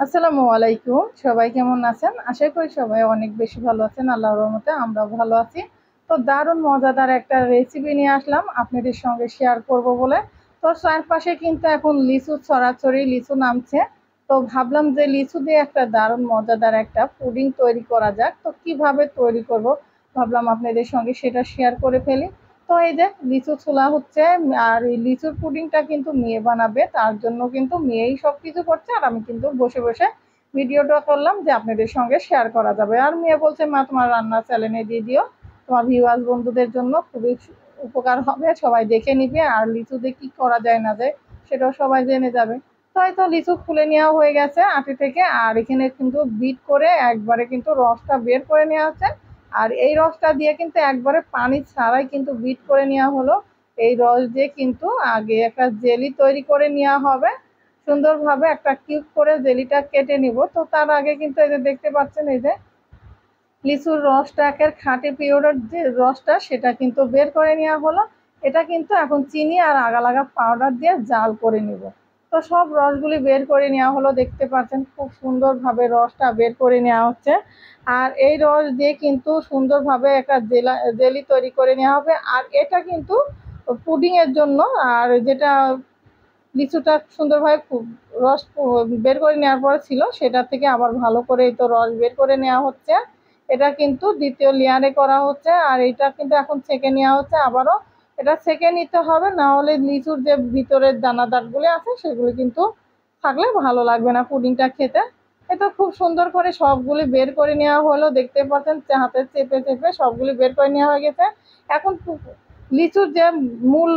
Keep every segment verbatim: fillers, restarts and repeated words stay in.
আসসালামু আলাইকুম। সবাই কেমন আছেন? আশা করি সবাই অনেক বেশি ভালো আছেন। আল্লাহর রহমতে আমরাও ভালো আছি। তো দারুণ মজাদার একটা রেসিপি নিয়ে আসলাম আপনাদের সঙ্গে শেয়ার করব বলে। তো চারপাশে কিন্তু এখন লিচু ছড়াছড়ি, লিচু নামছে। তো ভাবলাম যে লিচু দিয়ে একটা দারুণ মজাদার একটা পুডিং তৈরি করা যাক। তো কিভাবে তৈরি করব ভাবলাম আপনাদের সঙ্গে সেটা শেয়ার করে ফেলি। তো এই যে লিচু ছোলা হচ্ছে, আর এই লিচুর পুডিংটা কিন্তু মেয়ে বানাবে, তার জন্য কিন্তু মেয়েই সবকিছু করছে, আর আমি কিন্তু বসে বসে ভিডিওটা করলাম যে আপনাদের সঙ্গে শেয়ার করা যাবে। আর মেয়ে বলছে, মা তোমার রান্না চ্যানেলে দিয়ে দিও, তোমার ভিউয়ার্স বন্ধুদের জন্য খুবই উপকার হবে, সবাই দেখে নিবে, আর লিচু দিয়ে কি করা যায় না যায় সেটাও সবাই জেনে যাবে। তো হয়তো লিচু খুলে নেওয়া হয়ে গেছে আটি থেকে, আর এখানে কিন্তু বিট করে একবারে কিন্তু রসটা বের করে নেওয়া হচ্ছে। আর এই রসটা দিয়ে কিন্তু একবারে পানি ছাড়াই কিন্তু বিট করে নেওয়া হলো। এই রস দিয়ে কিন্তু আগে একটা জেলি তৈরি করে নেওয়া হবে, সুন্দরভাবে একটা কিউব করে জেলিটা কেটে নিব। তো তার আগে কিন্তু এই যে দেখতে পাচ্ছেন, এই যে লিচুর রসটাকে খাঁটি পিওরের যে রসটা সেটা কিন্তু বের করে নেওয়া হলো। এটা কিন্তু এখন চিনি আর আগা লাগা পাউডার দিয়ে জাল করে নিব। তো সব রসগুলি বের করে নেওয়া হলো, দেখতে পাচ্ছেন খুব সুন্দরভাবে রসটা বের করে নেওয়া হচ্ছে। আর এই রস দিয়ে কিন্তু সুন্দরভাবে একটা জেলা জেলি তৈরি করে নেওয়া হবে। আর এটা কিন্তু পুডিংয়ের জন্য, আর যেটা লিচুটা সুন্দরভাবে রস বের করে নেওয়ার পরে ছিল সেটা থেকে আবার ভালো করে এই তো রস বের করে নেওয়া হচ্ছে। এটা কিন্তু দ্বিতীয় লেয়ারে করা হচ্ছে, আর এটা কিন্তু এখন ছেঁকে নেওয়া হচ্ছে আবারও। এটা ছেঁকে নিতে হবে, না হলে লিচুর যে ভিতরের দানাদারগুলি আছে সেগুলি কিন্তু থাকলে ভালো লাগবে না পুডিংটা খেতে। এটা খুব সুন্দর করে সবগুলি বের করে নেওয়া হলো, দেখতে পাচ্ছেন হাতে চেপে চেপে সবগুলি বের করে নেওয়া হয়ে গেছে। এখন লিচুর যে মূল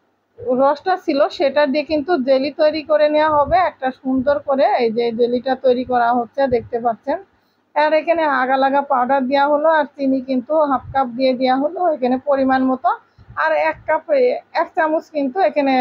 রসটা ছিল সেটা দিয়ে কিন্তু জেলি তৈরি করে নেওয়া হবে একটা সুন্দর করে। এই যে জেলিটা তৈরি করা হচ্ছে দেখতে পাচ্ছেন। আর এখানে আগা লাগা পাউডার দেওয়া হলো, আর চিনি কিন্তু হাফ কাপ দিয়ে দেওয়া হলো এখানে পরিমাণ মতো। আর এক কাপ এক চামচ কিন্তু এখানে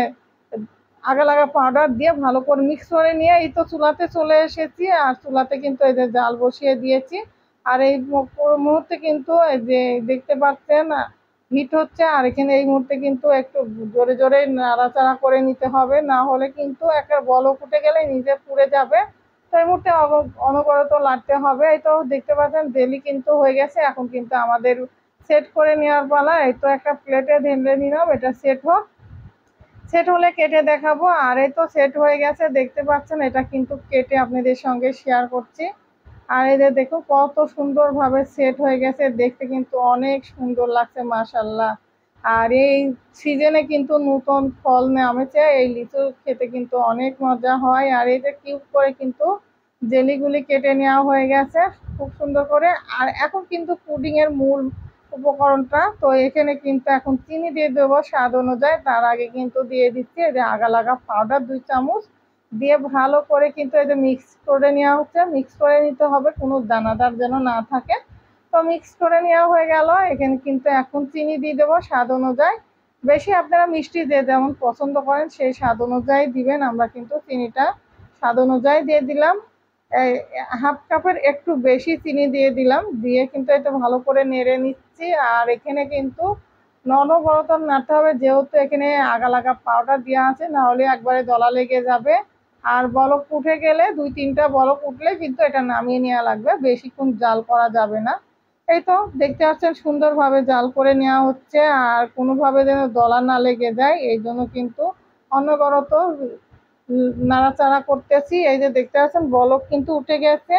আগা লাগা পাউডার দিয়ে ভালো করে মিক্স করে নিয়ে এই তো চুলাতে চলে এসেছি। আর চুলাতে কিন্তু এই যে জাল বসিয়ে দিয়েছি। আর এই মুহূর্তে কিন্তু এই যে দেখতে পাচ্ছেন হিট হচ্ছে, আর এখানে এই মুহূর্তে কিন্তু একটু জোরে জোরে নাড়াচাড়া করে নিতে হবে, না হলে কিন্তু একটা বলক উঠে গেলে নিজে পুড়ে যাবে। তো এই মুহূর্তে অনবরত লাড়তে হবে। এই তো দেখতে পাচ্ছেন জেলি কিন্তু হয়ে গেছে, এখন কিন্তু আমাদের সেট করে নেওয়ার পালা। এই তো একটা প্লেটে ঢেলে নিলাম, এটা সেট হোক, সেট হলে কেটে দেখাবো। আর এই তো সেট হয়ে গেছে দেখতে পাচ্ছেন, এটা কিন্তু কেটে আপনাদের সঙ্গে শেয়ার করছি। আর এদের দেখুন কত সুন্দরভাবে সেট হয়ে গেছে, দেখতে কিন্তু অনেক সুন্দর লাগছে মাশাল্লাহ। আর এই সিজনে কিন্তু নতুন ফল নামেছে, এই লিচু খেতে কিন্তু অনেক মজা হয়। আর এই যে কিউব করে কিন্তু জেলিগুলি কেটে নেওয়া হয়ে গেছে খুব সুন্দর করে। আর এখন কিন্তু পুডিং এর মূল উপকরণটা, তো এখানে কিন্তু এখন চিনি দিয়ে দেবো স্বাদ অনুযায়ী। তার আগে কিন্তু দিয়ে দিচ্ছি এই যে আগা লাগা পাউডার দুই চামচ দিয়ে ভালো করে কিন্তু এই যে মিক্স করে নেওয়া হচ্ছে। মিক্স করে নিতে হবে, কোনো দানাদার যেন না থাকে। তো মিক্স করে নেওয়া হয়ে গেল। এখানে কিন্তু এখন চিনি দিয়ে দেবো স্বাদ অনুযায়ী। বেশি আপনারা মিষ্টি যে যেমন পছন্দ করেন সেই স্বাদ অনুযায়ী দিবেন, আমরা কিন্তু চিনিটা স্বাদ অনুযায়ী দিয়ে দিলাম। এই হাফ কাপের একটু বেশি চিনি দিয়ে দিলাম, দিয়ে কিন্তু এটা ভালো করে নেড়ে নিচ্ছি। আর এখানে কিন্তু অনবরত নাড়তে হবে, যেহেতু এখানে আগা লাগা পাউডার দেওয়া আছে, না হলে একবারে দলা লেগে যাবে। আর বলক উঠে গেলে দুই তিনটা বলক উঠলে কিন্তু এটা নামিয়ে নেওয়া লাগবে, বেশিক্ষণ জাল করা যাবে না। এই তো দেখতে পাচ্ছেন সুন্দরভাবে জাল করে নেওয়া হচ্ছে, আর কোনোভাবে যেন দলা না লেগে যায় এই জন্য কিন্তু অনবরত নাড়াচাড়া করতেছি। এই যে দেখতে পাচ্ছেন বলক কিন্তু উঠে গেছে,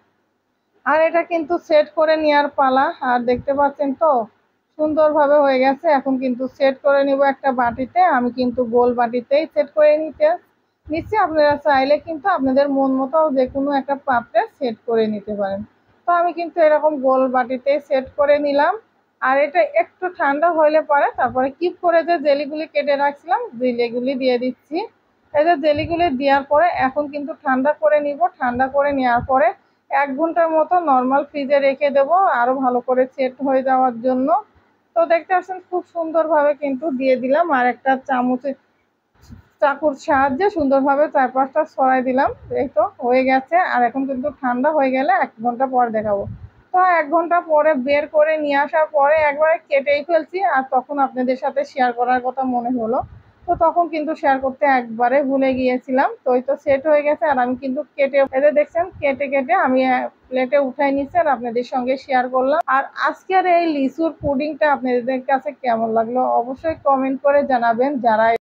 আর এটা কিন্তু সেট করে নেওয়ার পালা। আর দেখতে পাচ্ছেন তো সুন্দরভাবে হয়ে গেছে। এখন কিন্তু সেট করে নিব একটা বাটিতে, আমি কিন্তু গোল বাটিতেই সেট করে নিতে নিচ্ছি। আপনারা চাইলে কিন্তু আপনাদের মন মতো যে কোনো একটা পাত্রে সেট করে নিতে পারেন। তো আমি কিন্তু এরকম গোল বাটিতে সেট করে নিলাম। আর এটা একটু ঠান্ডা হইলে পরে তারপরে কিপ করে যে জেলিগুলি কেটে রাখছিলাম জেলিগুলি দিয়ে দিচ্ছি। এই যে জেলিগুলি দেওয়ার পরে এখন কিন্তু ঠান্ডা করে নিব। ঠান্ডা করে নেওয়ার পরে এক ঘন্টার মতো নর্মাল ফ্রিজে রেখে দেবো আরও ভালো করে সেট হয়ে যাওয়ার জন্য। তো দেখতে পাচ্ছেন খুব সুন্দরভাবে কিন্তু দিয়ে দিলাম, আর একটা চামচে চাকুর সাহায্যে সুন্দরভাবে চার পাঁচটা ছড়াই দিলাম। এই তো হয়ে গেছে। আর এখন কিন্তু ঠান্ডা হয়ে গেলে এক ঘন্টা পর দেখাবো। তো এক ঘন্টা পরে বের করে নিয়ে আসার পরে একবারে কেটেই ফেলছি, আর তখন আপনাদের সাথে শেয়ার করার কথা মনে হলো। তো তো তখন কিন্তু শেয়ার করতে একবারে ভুলে গিয়েছিলাম। তো এই তো সেট হয়ে গেছে, আর আমি কিন্তু কেটে এতে দেখছেন কেটে কেটে আমি প্লেটে উঠাই নিচ্ছি আর আপনাদের সঙ্গে শেয়ার করলাম। আর আজকের এই লিচুর পুডিংটা আপনাদের কাছে কেমন লাগলো অবশ্যই কমেন্ট করে জানাবেন। যারা